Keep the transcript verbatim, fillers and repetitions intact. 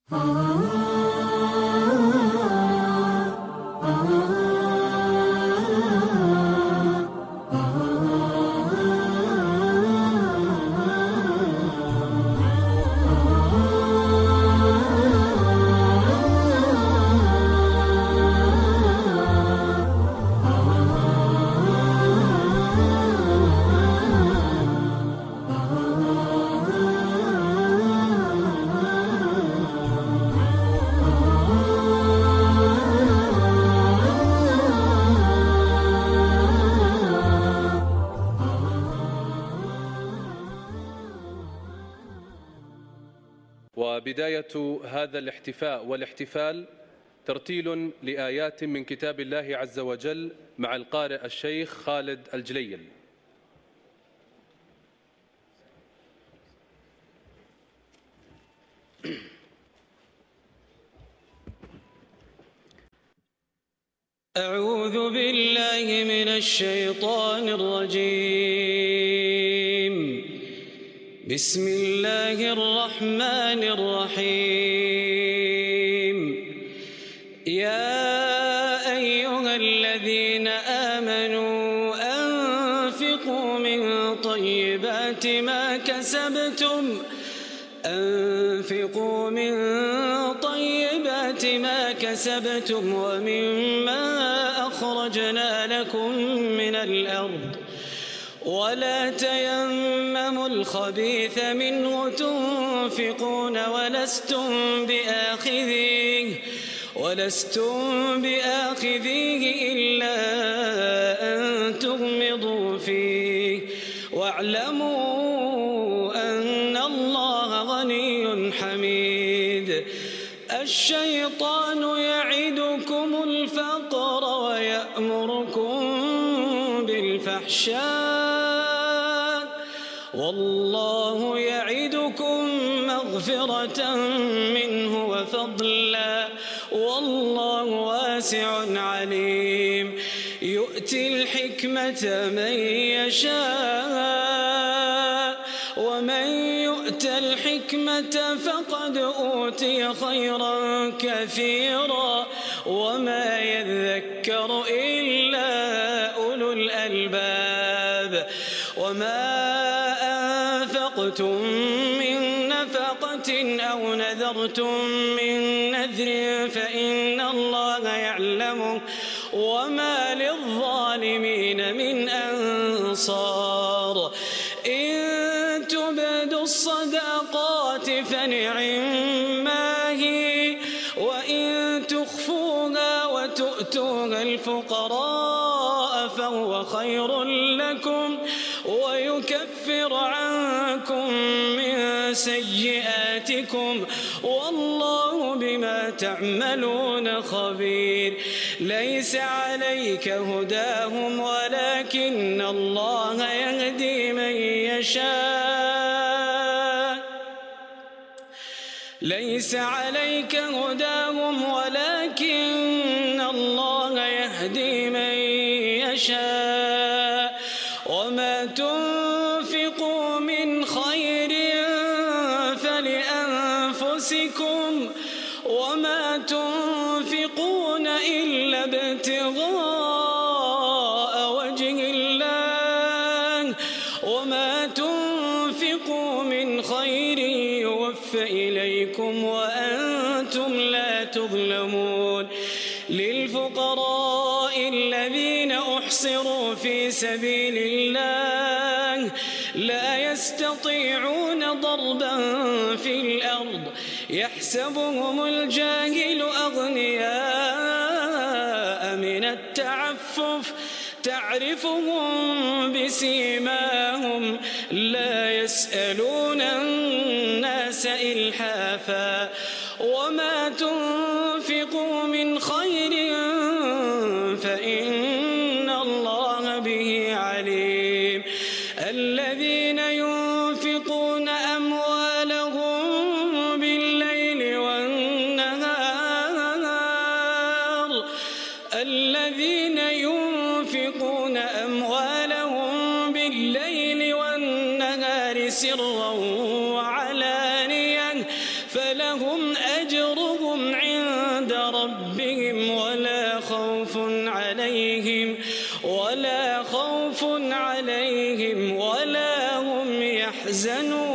وبداية هذا الاحتفاء والاحتفال ترتيل لآيات من كتاب الله عز وجل مع القارئ الشيخ خالد الجليل. أعوذ بالله من الشيطان الرجيم. بسم الله الرحمن الرحيم. يا أيها الذين آمنوا أنفقوا من طيبات ما كسبتم أنفقوا من طيبات ما كسبتم ومما أخرجنا لكم من الأرض ولا تيمموا الخبيث منه تنفقون ولستم بآخذيه ولستم بآخذيه إلا أن تغمضوا فيه واعلموا أن الله غني حميد. الشيطان يعدكم الفقر ويأمركم بالفحشاء والله يعدكم مغفرة منه وفضلا والله واسع عليم. يؤتي الحكمة من يشاء ومن يؤت الحكمة فقد أوتي خيرا كثيرا وما يذكر إلا أولو الألباب. وما أنفقتم من نفقة أو نذرتم من نذر فإن الله يعلمه وما للظالمين من أنصار. إن تبدوا الصدقات فنعما هي وإن تخفوها وتؤتوها الفقراء فهو خير لكم ويكفر عنكم من سيئاتكم والله بما تعملون خبير. ليس عليك هداهم ولكن الله يهدي من يشاء ليس عليك هداهم ولكن الله يهدي من يشاء وما تنفقوا من خير فلأنفسكم وما تنفقون إلا ابتغاء وجه الله وما تنفقوا من خير يوفى إليكم وأنتم لا تظلمون. للفقراء الذين أحصروا في سبيل الله لا يستطيعون ضربا في الأرض يحسبهم الجاهل أغنياء من التعفف تعرفهم بسيماهم لا يسألون الناس إلحافا وما تنفقوا من خير فإن الله به عليم. الذين ينفقون أموالهم بالليل والنهار الذين ينفقون أموالهم بالليل والنهار سرا وعلانية فلهم لهم أجرهم عند ربهم ولا خوف عليهم ولا خوف عليهم ولا هم يحزنون